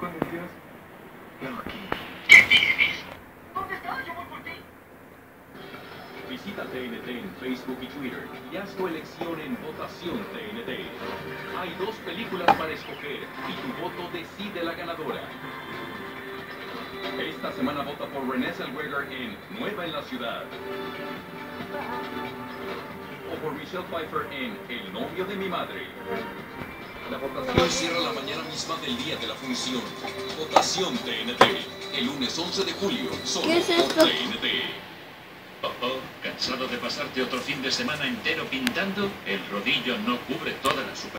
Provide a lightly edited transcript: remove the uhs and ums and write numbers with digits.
con el Dios. ¿Qué tienes? ¿Dónde está? Yo voy por ti. Visita TNT en Facebook y Twitter y haz tu elección en Votación TNT. Hay 2 películas para escoger y tu voto decide la ganadora. Esta semana vota por Renée Zellweger en Nueva en la Ciudad. O por Michelle Pfeiffer en El novio de mi madre. La votación cierra la mañana misma del día de la función. Votación TNT. El lunes 11 de julio. Solo ¿Qué es por esto? TNT. ¿Cansado de pasarte otro fin de semana entero pintando? El rodillo no cubre toda la superficie.